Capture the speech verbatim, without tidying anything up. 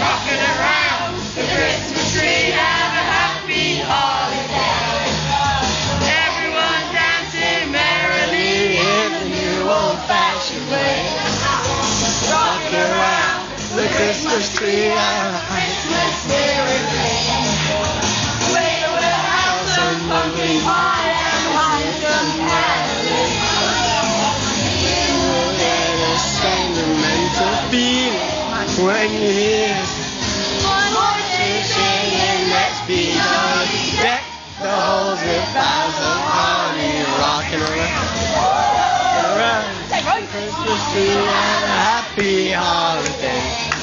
rocking around the Christmas tree. Have a happy holiday. Everyone dancing merrily in the new old-fashioned way. Rocking around the Christmas tree. Have a Christmas merry. Wait a little house of pumpkin pie and wine from caroling. You'll get a sentimental feeling when you hear voices singing, let's be jolly. Deck the halls with boughs of holly, rocking around, around the Christmas tree. And a happy holiday.